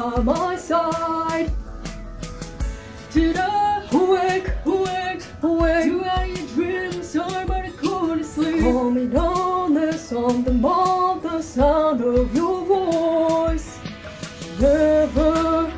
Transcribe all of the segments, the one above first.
by my side. Did I awake to any dreams? Somebody couldn't sleep. Call me down, there's something about the sound of your voice. Never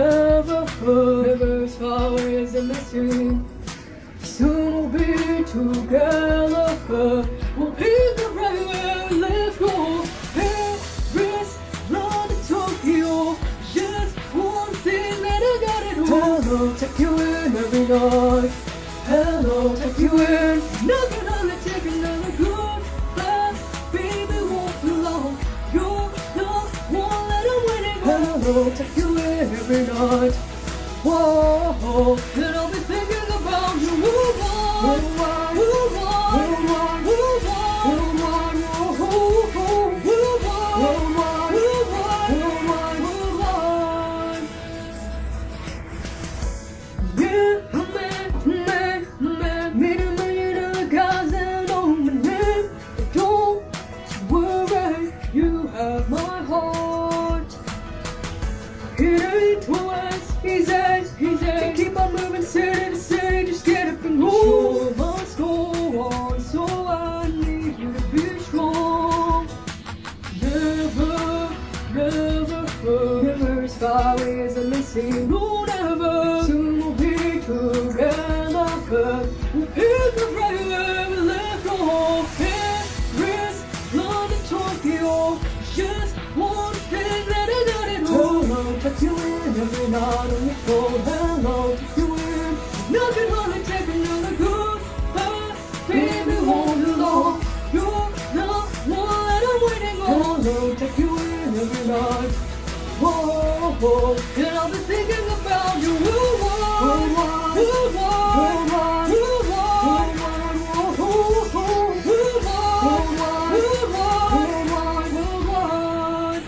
as far as the missing. Soon we'll be together. We'll pick the right where we left go. Paris, London, Tokyo. Just one thing that I got it all. Hello, take you in every night. Hello, take you in. Not gonna take another goodbye. Baby, won't be long. You're the one that I'm waiting on. Hello, take you in every night. Whoa, and I'll be thinking about you. Move on, move on, move on, move on, move on, move on, move on, move on. Yeah, meeting million other guys that know my name. But don't worry, you have my heart. It ain't twice easy to keep on moving city to city. Just get up and move. Show must go on, so I need you to be strong. Never as far as I'm missing. No, never. Soon we'll be together, but we'll pick up right where we left off. Paris, London, Tokyo. Just one thing that I got it all. Hello, take you in every night on the phone. Hello, take you in. Nothing only take another goodbye. Baby, won't be long. You're the one that I'm waiting on. Hello, take you in every night. Whoa, and I'll be thinking about you. Move on, move on, move on, move on, move on, move on.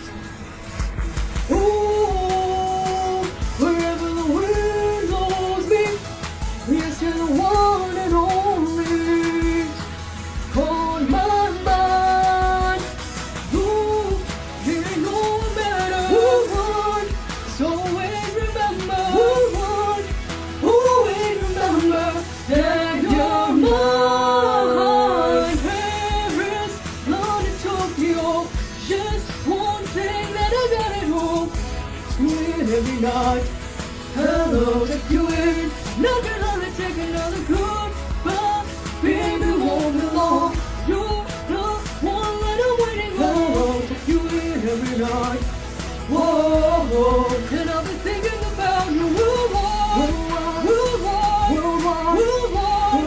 Ooh, wherever the wind blows me, you're still the one and only. On my mind, ooh, you know better. Move on, so always remember. Move on, always remember that you're mine. Paris, London, Tokyo, just one thing that I got at home. In every night. Hello, take you in. Not gonna take another goodbye. Baby, won't be long. You're the one that I'm waiting on. Hello, take you in every night. Whoa, and I'll be thinking about you. Move on, move on, move on, move on,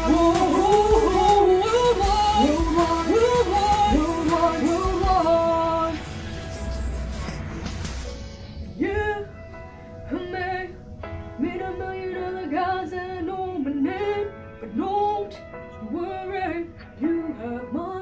move on, move on, move on. Yeah, I may meet a million other guys that know my name, but don't worry, you have my